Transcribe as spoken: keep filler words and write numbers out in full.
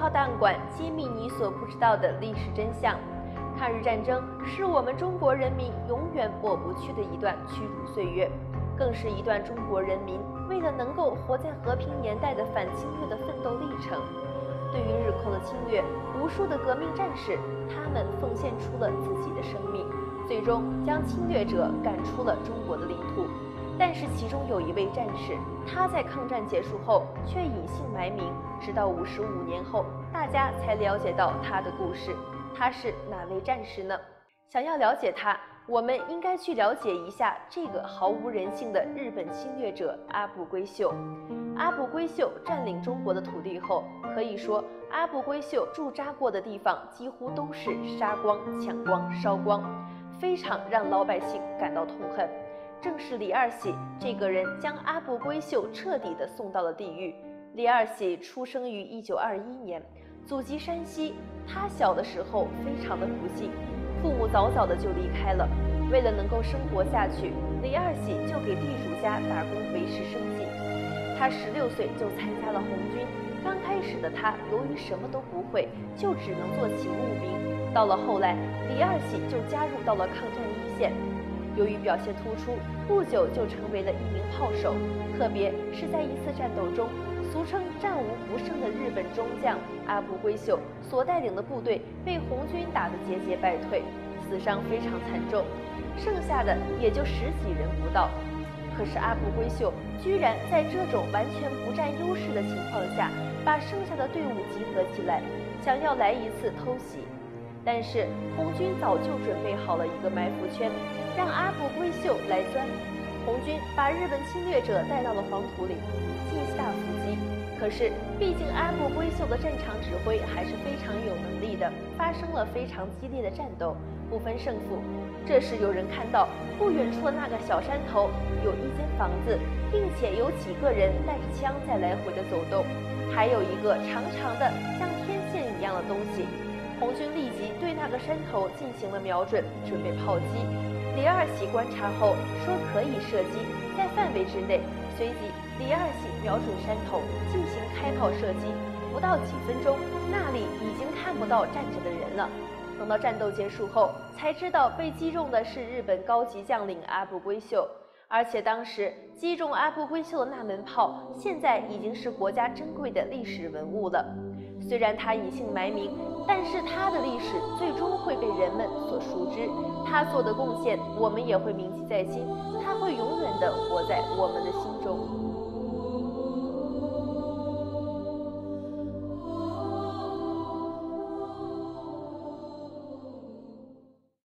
号档案馆揭秘你所不知道的历史真相。抗日战争是我们中国人民永远抹不去的一段屈辱岁月，更是一段中国人民为了能够活在和平年代的反侵略的奋斗历程。对于日寇的侵略，无数的革命战士，他们奉献出了自己的生命，最终将侵略者赶出了中国的领土。但是其中有一位战士，他在抗战结束后却隐姓埋名，直到五十五年后，大家才了解到他的故事。他是哪位战士呢？想要了解他，我们应该去了解一下这个毫无人性的日本侵略者阿部规秀。阿部规秀占领中国的土地后，可以说阿部规秀驻扎过的地方几乎都是杀光、抢光、烧光，非常让老百姓感到痛恨。正是李二喜这个人将阿部规秀彻底地送到了地狱。李二喜出生于一九二一年，祖籍山西。他小的时候非常的不幸，父母早早的就离开了。为了能够生活下去，李二喜就给地主家打工维持生计。他十六岁就参加了红军，刚开始的他由于什么都不会，就只能做勤务兵。到了后来，李二喜就加入到了抗战一线。由于表现突出，不久就成为了一名炮手。特别是在一次战斗中，俗称战无不胜的日本中将阿部规秀所带领的部队被红军打得节节败退，死伤非常惨重，剩下的也就十几人不到。可是阿部规秀居然在这种完全不占优势的情况下，把剩下的队伍集合起来，想要来一次偷袭。但是红军早就准备好了一个埋伏圈，让阿部规秀来钻。红军把日本侵略者带到了黄土岭，进下伏击。可是毕竟阿部规秀的战场指挥还是非常有能力的，发生了非常激烈的战斗，不分胜负。这时有人看到不远处的那个小山头有一间房子，并且有几个人带着枪在来回的走动，还有一个长长的像天线一样的东西。红军立即对那个山头进行了瞄准，准备炮击。李二喜观察后说可以射击，在范围之内。随即李二喜瞄准山头进行开炮射击，不到几分钟，那里已经看不到站着的人了。等到战斗结束后，才知道被击中的是日本高级将领阿部规秀，而且当时击中阿部规秀的那门炮，现在已经是国家珍贵的历史文物了。虽然他隐姓埋名，但是他的历史最终会被人们所熟知，他做的贡献我们也会铭记在心，他会永远地活在我们的心中。